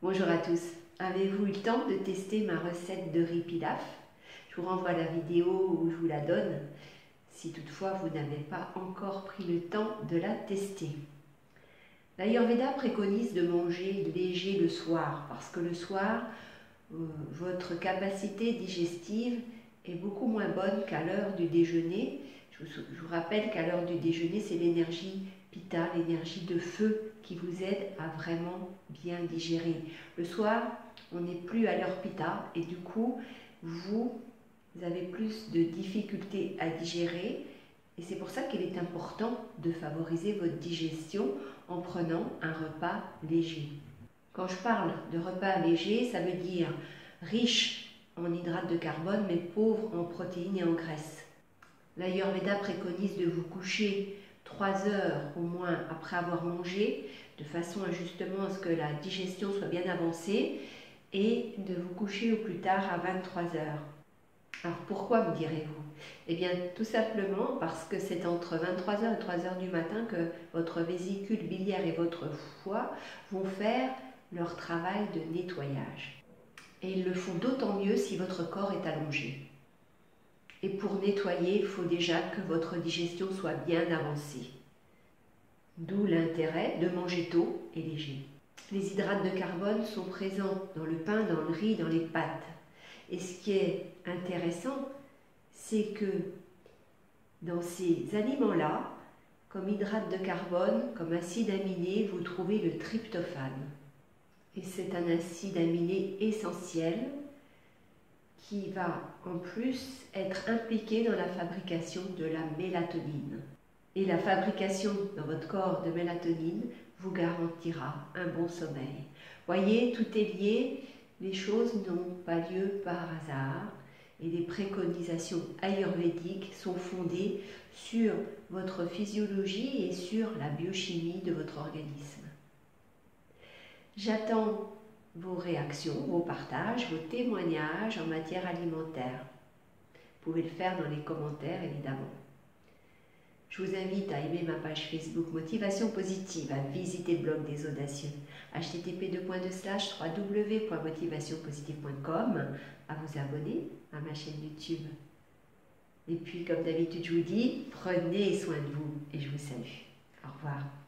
Bonjour à tous. Avez-vous eu le temps de tester ma recette de riz pilaf? Je vous renvoie à la vidéo où je vous la donne, si toutefois vous n'avez pas encore pris le temps de la tester. L'Ayurveda préconise de manger léger le soir, parce que le soir, votre capacité digestive est beaucoup moins bonne qu'à l'heure du déjeuner. Je vous rappelle qu'à l'heure du déjeuner, c'est l'énergie Pitta, l'énergie de feu qui vous aide à vraiment bien digérer. Le soir, on n'est plus à l'heure Pitta et du coup, vous avez plus de difficultés à digérer et c'est pour ça qu'il est important de favoriser votre digestion en prenant un repas léger. Quand je parle de repas léger, ça veut dire riche en hydrates de carbone mais pauvre en protéines et en graisses. L'Ayurveda préconise de vous coucher 3 heures au moins après avoir mangé, de façon à justement à ce que la digestion soit bien avancée, et de vous coucher au plus tard à 23 heures. Alors pourquoi, me direz-vous? Eh bien tout simplement parce que c'est entre 23 heures et 3 heures du matin que votre vésicule biliaire et votre foie vont faire leur travail de nettoyage. Et ils le font d'autant mieux si votre corps est allongé. Et pour nettoyer, il faut déjà que votre digestion soit bien avancée. D'où l'intérêt de manger tôt et léger. Les hydrates de carbone sont présents dans le pain, dans le riz, dans les pâtes. Et ce qui est intéressant, c'est que dans ces aliments-là, comme hydrate de carbone, comme acide aminé, vous trouvez le tryptophane. Et c'est un acide aminé essentiel qui va en plus être impliqué dans la fabrication de la mélatonine. Et la fabrication dans votre corps de mélatonine vous garantira un bon sommeil. Voyez, tout est lié, les choses n'ont pas lieu par hasard et les préconisations ayurvédiques sont fondées sur votre physiologie et sur la biochimie de votre organisme. J'attends vos réactions, vos partages, vos témoignages en matière alimentaire. Vous pouvez le faire dans les commentaires, évidemment. Je vous invite à aimer ma page Facebook Motivation Positive, à visiter le blog des Audacieux, http://www.motivationpositive.com, à vous abonner à ma chaîne YouTube. Et puis, comme d'habitude, je vous dis, prenez soin de vous et je vous salue. Au revoir.